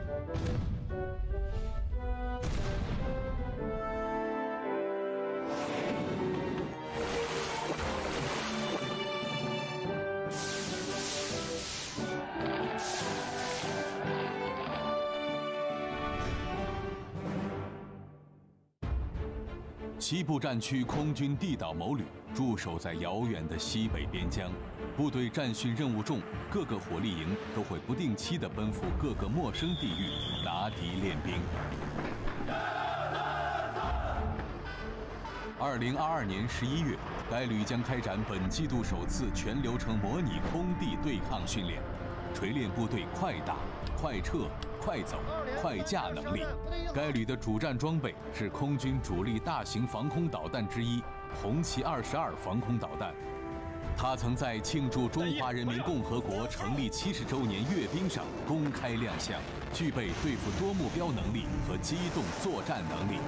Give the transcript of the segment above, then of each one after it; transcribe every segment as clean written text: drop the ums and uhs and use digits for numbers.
西部战区空军地导某旅驻守在遥远的西北边疆，部队战训任务重，各个火力营都会不定期地奔赴各个陌生地域拿敌练兵。2022年11月，该旅将开展本季度首次全流程模拟空地对抗训练，锤炼部队快打、快撤、快走、快架能力。该旅的主战装备是空军主力大型防空导弹之一红旗22防空导弹。它曾在庆祝中华人民共和国成立70周年阅兵上公开亮相，具备对付多目标能力和机动作战能力。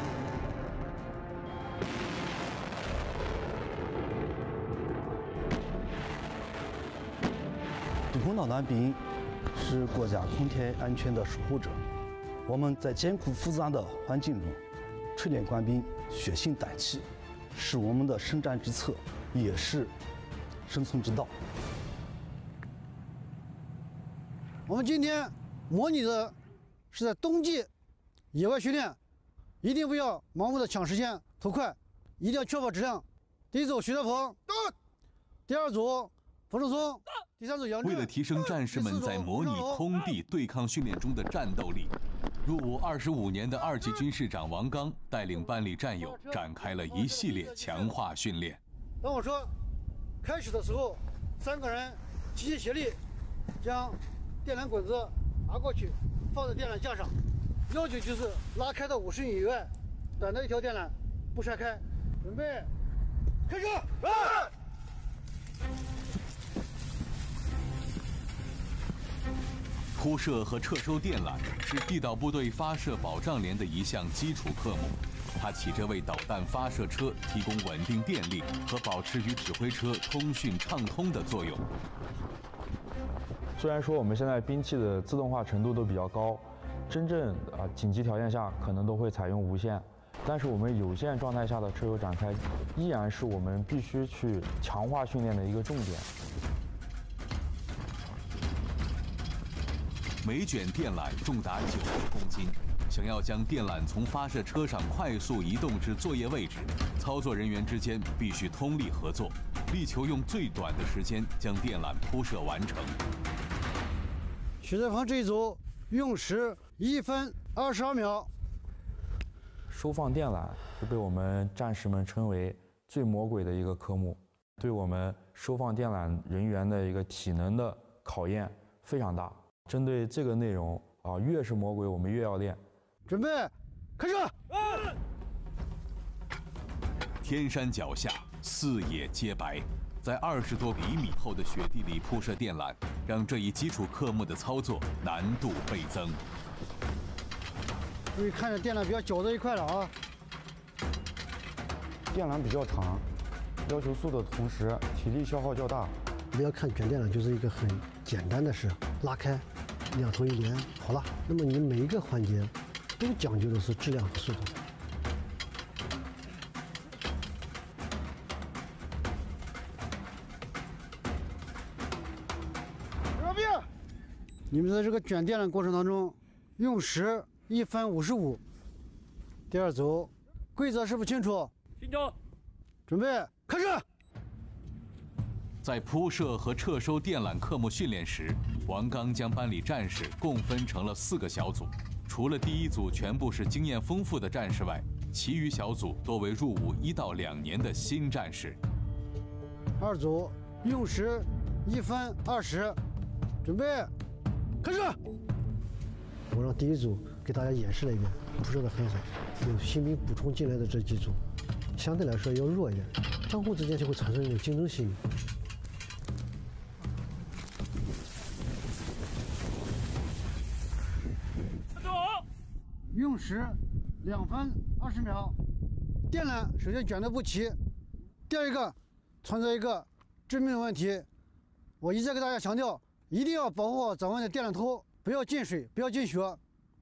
对空导弹兵是国家空天安全的守护者。我们在艰苦复杂的环境中锤炼官兵血性胆气，是我们的生战之策，也是生存之道。 我们今天模拟的是在冬季野外训练，一定不要盲目的抢时间图快，一定要确保质量。第一组徐德鹏，第二组彭正松，第三组杨震。 为了提升战士们在模拟空地对抗训练中的战斗力，入伍25年的2级军士长王刚带领班里战友展开了一系列强化训练。 当我说开始的时候，3个人齐心协力将电缆滚子拿过去，放在电缆架上，要求就是拉开到50米以外，短的一条电缆不拆开。准备，开始！ 铺设和撤收电缆是地导部队发射保障连的一项基础科目，它起着为导弹发射车提供稳定电力和保持与指挥车通讯畅通的作用。 虽然说我们现在兵器的自动化程度都比较高，真正紧急条件下可能都会采用无线，但是我们有线状态下的车友展开依然是我们必须去强化训练的一个重点。 每卷电缆重达90公斤，想要将电缆从发射车上快速移动至作业位置，操作人员之间必须通力合作，力求用最短的时间将电缆铺设完成。 徐德鹏这一组用时1分22秒。 收放电缆是被我们战士们称为最魔鬼的一个科目，对我们收放电缆人员的一个体能的考验非常大。针对这个内容越是魔鬼我们越要练。 准备，开始！ 天山脚下，四野皆白，在20多厘米厚的雪地里铺设电缆，让这一基础科目的操作难度倍增。 注意看着电缆不要绞在一块了啊！ 电缆比较长，要求速度的同时体力消耗较大。 不要看卷电缆就是一个很简单的事，拉开2头一连好了。那么你每一个环节都讲究的是质量和速度。 你们在这个卷电缆过程当中，用时1分55。第二组，规则是不清楚？ 清楚。 准备，开始。 在铺设和撤收电缆科目训练时，王刚将班里战士共分成了4个小组。除了第一组全部是经验丰富的战士外，其余小组多为入伍1到2年的新战士。 2组用时1分20，准备，开始。 我让第一组给大家演示了一遍，铺设的很好。有新兵补充进来的这几组，相对来说要弱一点，相互之间就会产生一种竞争心理。 用时2分20秒。电缆首先卷得不齐，第二一个存在一个致命的问题，我一再给大家强调，一定要保护好咱们的电缆头，不要进水，不要进血。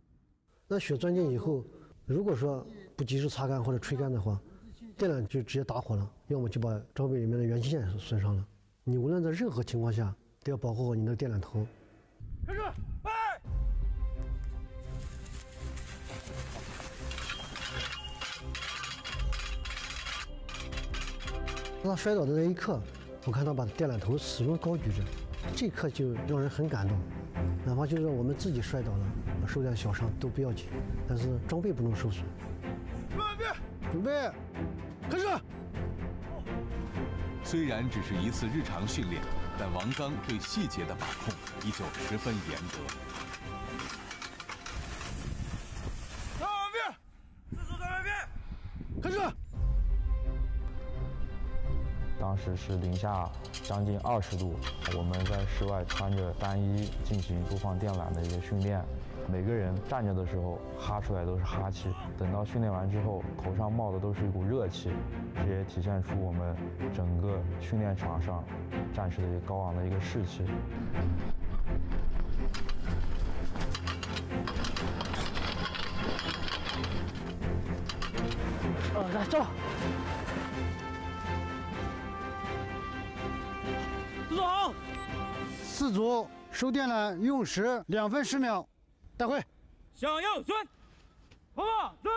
那雪钻进以后，如果说不及时擦干或者吹干的话，电缆就直接打火了，要么就把装备里面的元器件损伤了。你无论在任何情况下都要保护好你的电缆头。 开始，哎！ 当他摔倒的那一刻，我看他把电缆头始终高举着，这一刻就让人很感动。哪怕就是我们自己摔倒了，受点小伤都不要紧，但是装备不能受损。 准备，开始！ 虽然只是一次日常训练，但王刚对细节的把控依旧十分严格。 站完毕，自主站完毕， 开始！ 当时是零下将近20度，我们在室外穿着单衣进行播放电缆的一个训练。每个人站着的时候哈出来都是哈气，等到训练完之后，头上冒的都是一股热气，这也体现出我们整个训练场上战士的一个高昂的一个士气。 来走。自主好。4组收电缆用时2分10秒。带回， 向右转，好吧，转。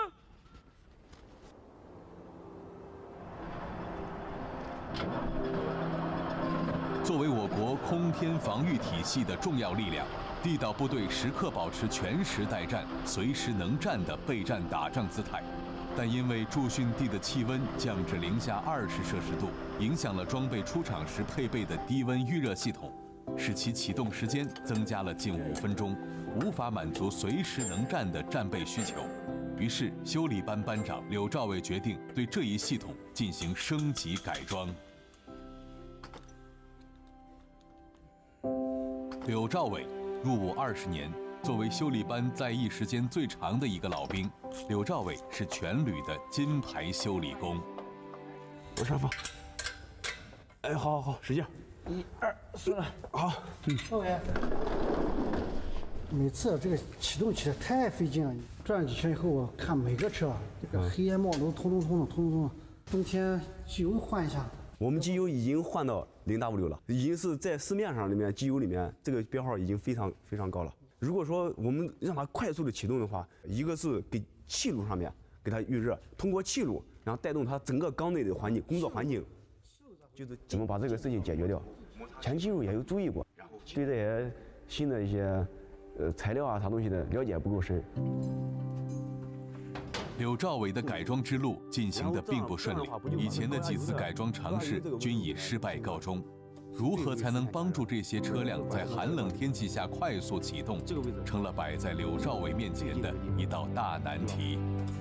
作为我国空天防御体系的重要力量，地导部队时刻保持全时待战、随时能战的备战打仗姿态。但因为驻训地的气温降至零下20°C，影响了装备出厂时配备的低温预热系统，使其启动时间增加了近5分钟。无法满足随时能战的战备需求，于是修理班班长柳兆伟决定对这一系统进行升级改装。柳兆伟入伍20年，作为修理班在役时间最长的一个老兵，柳兆伟是全旅的金牌修理工。 往上放。哎，好，使劲。1、2、3，好。 赵伟。每次这个启动起来太费劲了，转几圈以后，我看每个车这个黑烟冒都通的。冬天机油换一下。 我们机油已经换到0W 了，已经是在市面上里面机油里面这个标号已经非常高了。如果说我们让它快速的启动的话，一个是给气路上面给它预热，通过气路然后带动它整个缸内的环境工作环境，就是怎么把这个事情解决掉。前期也有注意过，对这些新的一些材料啊啥东西的了解不够深。 柳兆伟的改装之路进行得并不顺利，以前的几次改装尝试均以失败告终。如何才能帮助这些车辆在寒冷天气下快速启动，成了摆在柳兆伟面前的一道大难题。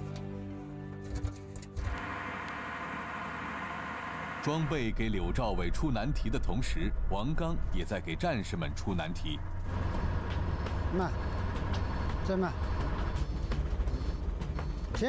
装备给柳兆伟出难题的同时，王刚也在给战士们出难题。 慢，再慢。停！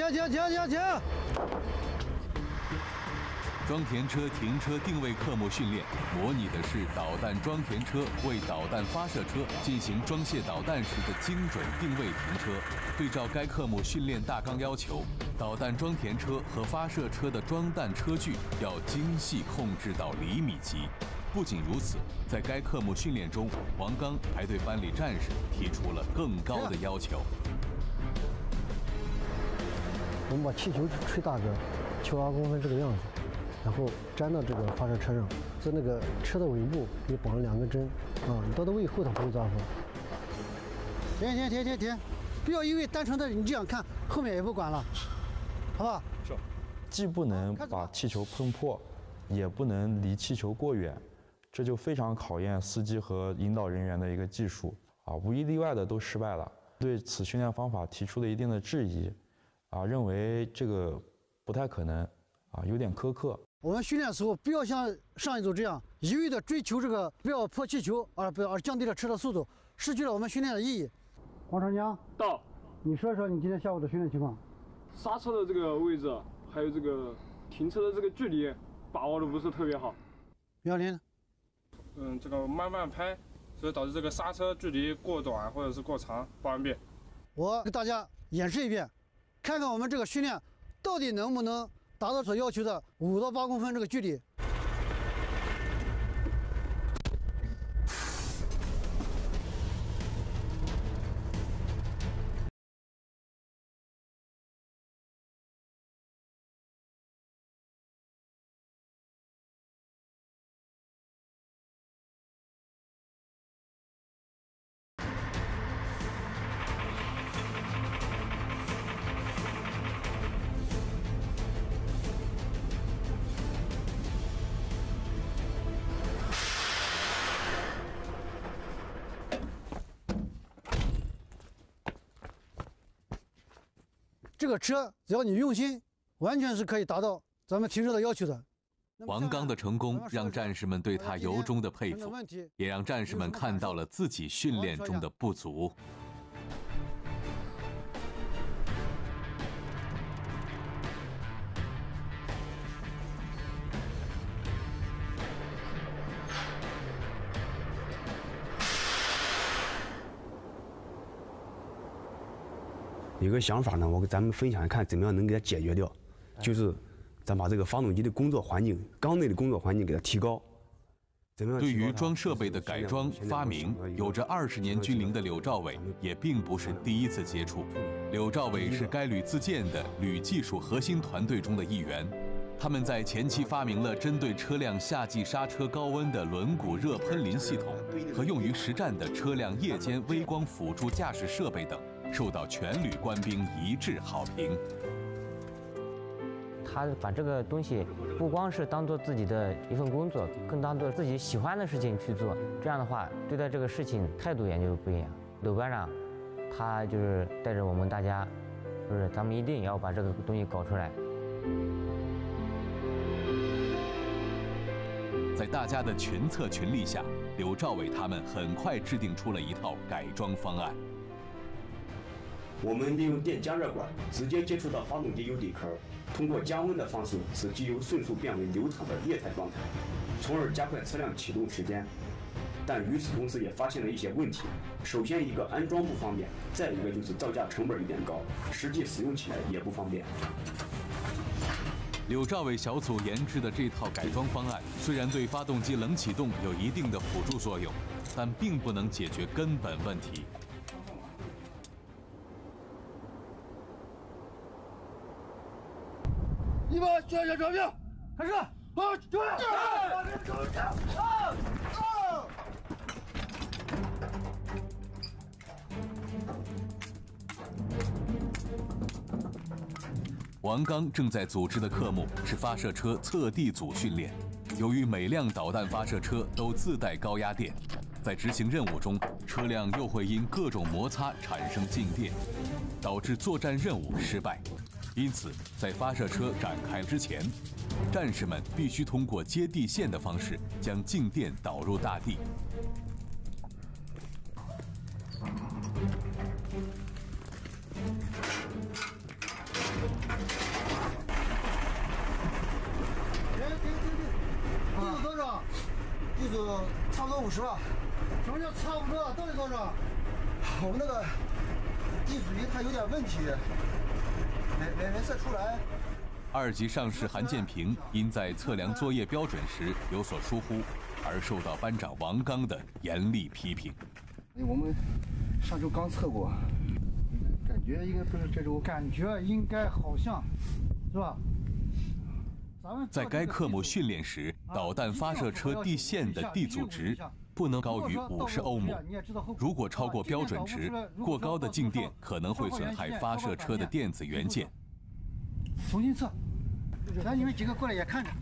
装填车停车定位科目训练，模拟的是导弹装填车为导弹发射车进行装卸导弹时的精准定位停车。对照该科目训练大纲要求，导弹装填车和发射车的装弹车距要精细控制到厘米级。不仅如此，在该科目训练中，王刚还对班里战士提出了更高的要求。 我们把气球吹大个，7-8公分这个样子，然后粘到这个发射车上，在那个车的尾部也绑了2根针，你到它尾后它不会扎缝。 停！不要因为单纯的你这样看，后面也不管了，好吧？ 是。既不能把气球碰破，也不能离气球过远，这就非常考验司机和引导人员的一个技术无一例外的都失败了。对此训练方法提出了一定的质疑。认为这个不太可能，有点苛刻。 我们训练的时候不要像上一组这样一味的追求这个不要破气球，而降低了车的速度，失去了我们训练的意义。王长江到， 你说一说你今天下午的训练情况。 刹车的这个位置，还有这个停车的这个距离，把握的不是特别好。 110。 这个慢拍，所以导致这个刹车距离过短或者是过长。报完毕。 我给大家演示一遍，看看我们这个训练到底能不能达到所要求的5到8公分这个距离。这个车只要你用心，完全是可以达到咱们提出的要求的。 王刚的成功让战士们对他由衷的佩服，也让战士们看到了自己训练中的不足。 有个想法呢，我给咱们分享看怎么样能给它解决掉，就是咱把这个发动机的工作环境、缸内的工作环境给它提高。 对于装设备的改装发明，有着20年军龄的柳兆伟也并不是第一次接触。柳兆伟是该旅自建的旅技术核心团队中的一员，他们在前期发明了针对车辆夏季刹车高温的轮毂热喷淋系统和用于实战的车辆夜间微光辅助驾驶设备等，受到全旅官兵一致好评。 他把这个东西不光是当做自己的一份工作，更当做自己喜欢的事情去做。这样的话，对待这个事情态度也就不一样。柳班长，他就是带着我们大家，就是咱们一定要把这个东西搞出来。 在大家的群策群力下，柳兆伟他们很快制定出了一套改装方案。 我们利用电加热管直接接触到发动机油底壳，通过加温的方式使机油迅速变为流畅的液态状态，从而加快车辆启动时间。但与此同时也发现了一些问题，首先一个安装不方便，再一个就是造价成本有点高，实际使用起来也不方便。 柳兆伟小组研制的这套改装方案，虽然对发动机冷启动有一定的辅助作用，但并不能解决根本问题。 1把专业照明，开始，好，注意， 王刚正在组织的科目是发射车测地组训练。由于每辆导弹发射车都自带高压电，在执行任务中，车辆又会因各种摩擦产生静电，导致作战任务失败。因此，在发射车展开之前，战士们必须通过接地线的方式将静电导入大地。 地组多少？地组差不多50吧。什么叫差不多？到底多少？ 我们那个地组仪它有点问题。没测出来。 2级上士韩建平因在测量作业标准时有所疏忽，而受到班长王刚的严厉批评。 我们上周刚测过，感觉应该不是这周。 感觉应该好像，是吧？ 在该科目训练时，导弹发射车地线的地组值不能高于50欧姆。如果超过标准值，过高的静电可能会损害发射车的电子元件。 重新测，咱你们几个过来也看着。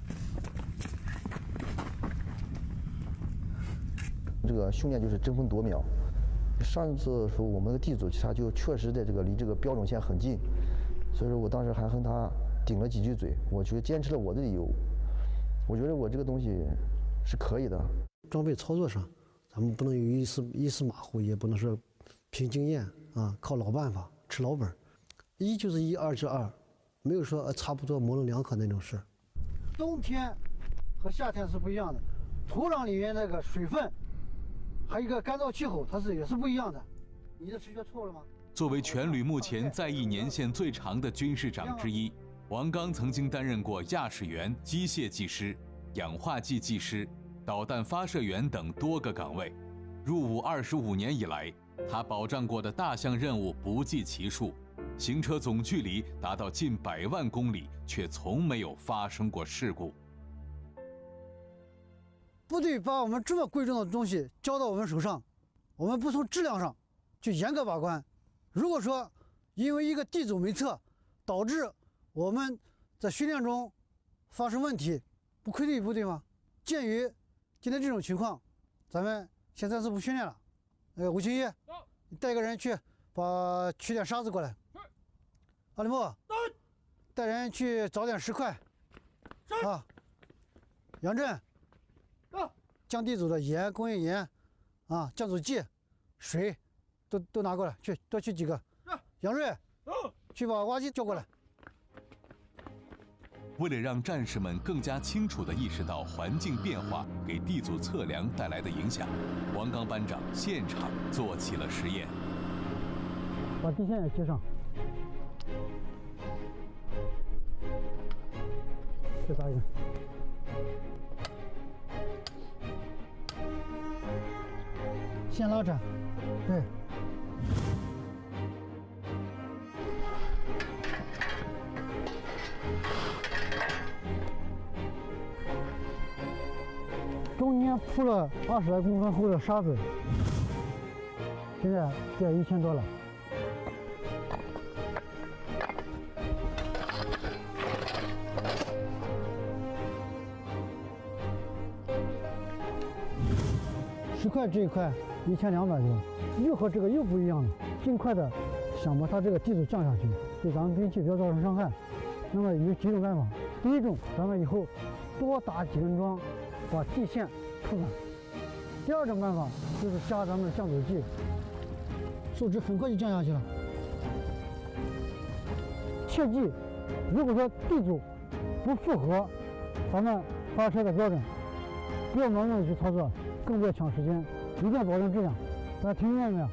这个训练就是争分夺秒。上一次的时候，我们的地组它就确实在这个离这个标准线很近，所以说我当时还和他顶了几句嘴，我就坚持了我的理由。我觉得我这个东西是可以的。 装备操作上，咱们不能有一丝马虎，也不能说凭经验啊，靠老办法吃老本。1就是1，2就是2，没有说差不多模棱两可那种事。 冬天和夏天是不一样的，土壤里面那个水分，还有一个干燥气候，它也是不一样的。你的直觉错了吗？ 作为全旅目前在役年限最长的军士长之一，王刚曾经担任过驾驶员、机械技师、氧化剂技师、导弹发射员等多个岗位。入伍25年以来，他保障过的大项任务不计其数，行车总距离达到近100万公里，却从没有发生过事故。 部队把我们这么贵重的东西交到我们手上，我们不从质量上去严格把关。如果说因为一个地组没测，导致我们在训练中发生问题，不愧对部队吗？鉴于今天这种情况，咱们现在是不训练了。吴青一，你带个人去取点沙子过来。阿里木，带人去找点石块。啊，杨震，降地组的盐、工业盐，啊，降阻剂、水，都拿过来，多去几个。杨瑞，去把挖机叫过来。 为了让战士们更加清楚地意识到环境变化给地组测量带来的影响，王刚班长现场做起了实验。 把地线也接上，再搭一个。线拉着，对。中间铺了20来公分厚的沙子，现在在1000多了。石块这一块1200多，又和这个又不一样了。尽快的想把它这个地组降下去，对咱们兵器不要造成伤害。那么有几种办法，第一种，咱们以后多打几根桩，把地线铺满。第二种办法就是加咱们的降阻剂，数值很快就降下去了。切记，如果说地组不符合咱们发车的标准，不要盲目的去操作，更不要抢时间，一定要保证质量。大家听明白没有？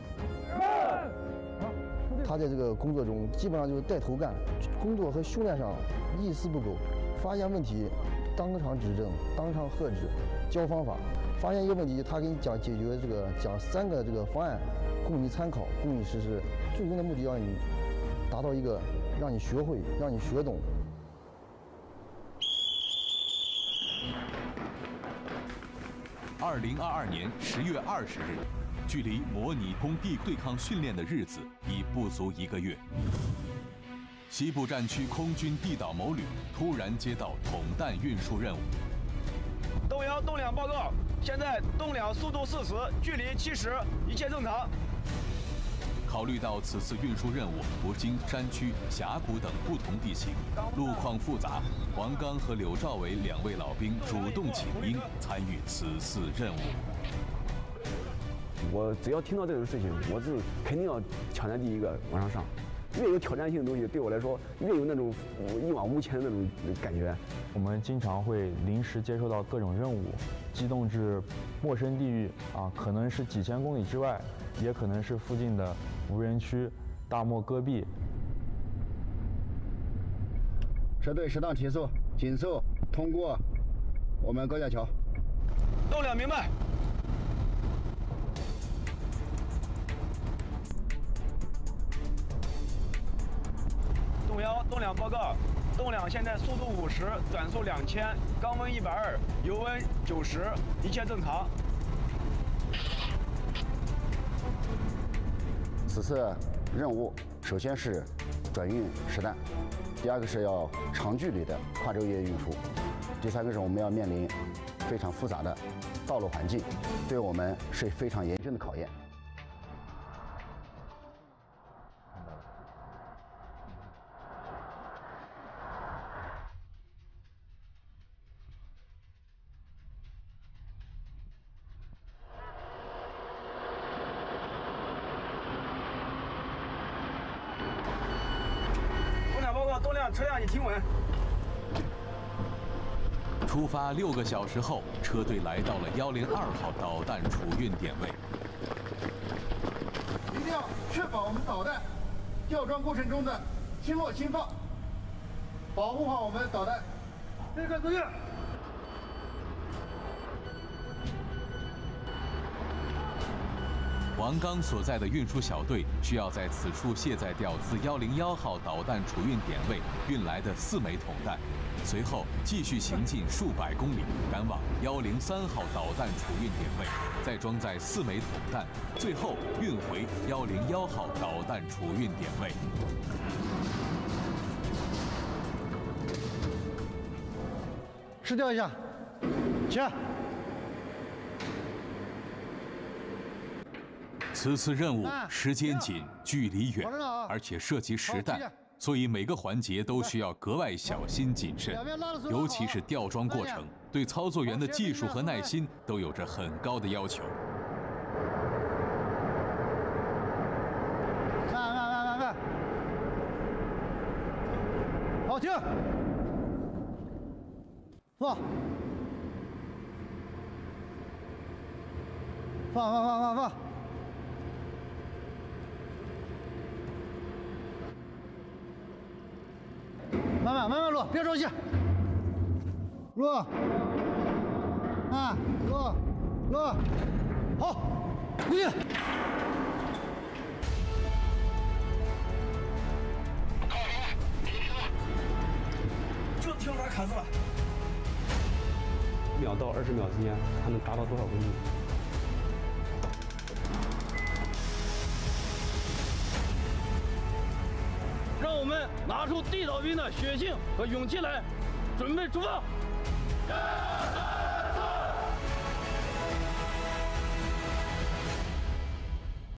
他在这个工作中基本上就是带头干，工作和训练上一丝不苟，发现问题当场指正，当场喝止，教方法。发现一个问题，他给你讲解决讲3个这个方案，供你参考，供你实施。最终的目的让你达到一个让你学会，让你学懂。 2022年10月20日，距离模拟工地对抗训练的日子已不足1个月。西部战区空军地导某旅突然接到统弹运输任务。 动1动2报告，现在动2速度40，距离70，一切正常。 考虑到此次运输任务不经山区、峡谷等不同地形，路况复杂，王刚和柳兆伟2位老兵主动请缨参与此次任务。 我只要听到这种事情，我是肯定要抢在第一个往上上。越有挑战性的东西，对我来说越有那种一往无前的那种感觉。 我们经常会临时接收到各种任务，机动至陌生地域啊，可能是几千公里之外，也可能是附近的无人区、大漠戈壁。 车队适当提速，紧速通过我们高架桥。 动2明白。动1动2报告，动2现在速度50，转速2000，缸温120，油温90，一切正常。 此次任务首先是转运实弹，第2个是要长距离的跨昼夜运输，第3个是我们要面临非常复杂的道路环境，对我们是非常严峻的考验。 动2车辆已停稳。 出发6个小时后，车队来到了102号导弹储运点位。 一定要确保我们导弹吊装过程中的轻落轻放，保护好我们导弹。这个作业。 王刚所在的运输小队需要在此处卸载掉自101号导弹储运点位运来的4枚筒弹，随后继续行进数百公里，赶往103号导弹储运点位，再装载4枚筒弹，最后运回101号导弹储运点位。 试调一下，起。 此次任务时间紧、距离远，而且涉及实弹，所以每个环节都需要格外小心谨慎，尤其是吊装过程，对操作员的技术和耐心都有着很高的要求。 慢，好，停，放，慢慢落，别着急，落，落，好，鼓劲。 这停哪卡住了？1秒到20秒之间，它能达到多少温度？ 让我们拿出地道兵的血性和勇气来，准备出发！